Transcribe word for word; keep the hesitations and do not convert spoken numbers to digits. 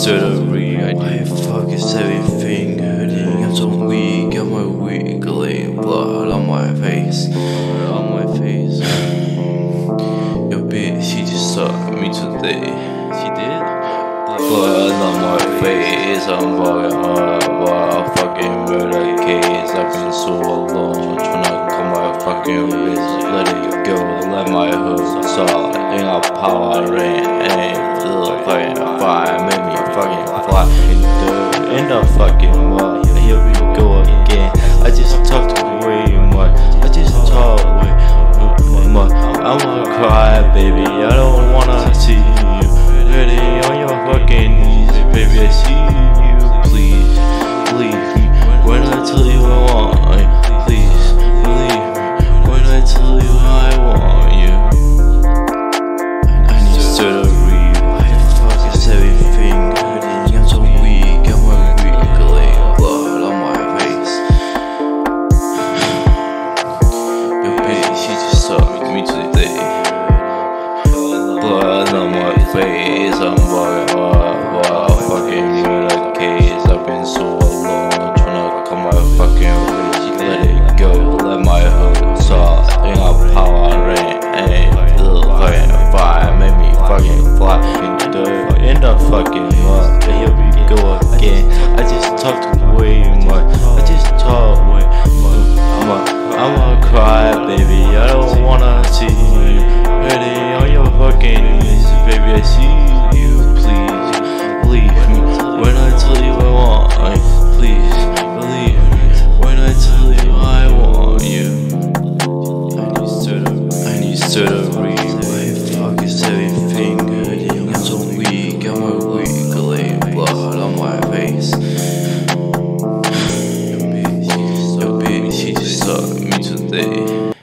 to the real. Why the fuck is everything hurting? I'm so weak, got my wiggling blood on my face. On my face. Yo bitch, she just sucked me today. She did? Blood on my face, I'm fucking hard. Wow, fucking murder case. I've been so alone, tryna cut my fucking wrist. Let it go, let my hood saw. Ain't got power, ain't, ain't little fucking fire. Make me fucking fly in the, in the fucking mud. Here we go again. I just talked way much. I just talk way much. I'm gonna cry, baby. I don't wanna see you. Ready on your fucking knees, baby. I see you, please, believe me when I tell you I want you. Please believe me when I tell you I want you. I need to the real. Why the fuck is everything hurting? I'm so weak, I'm a wiggling blood on my face. Yo bitch, she just sucked me today. Blood on my face, I'm fucking hard. Wow, fucking murder case. I've been so alone, tryna cut my fucking wrist. Let it go, let my hood saw. Ain't got power, ain't, ain't little fucking fire. Make me fucking fly in the, in the fucking mud. Here we go again. I just talked way much. I just talk way much. I'm a, I'm gonna cry, baby. I don't wanna see you. Ready on your fucking knees, baby. I see you, please believe me when I tell you I want you. Please believe me when I tell you I want you. I need to the, I need to the real. Why the fuck is everything hurting? I'm so weak, I'm a wiggling blood on my face. Yo bitch, yo bitch, she just sucked me today.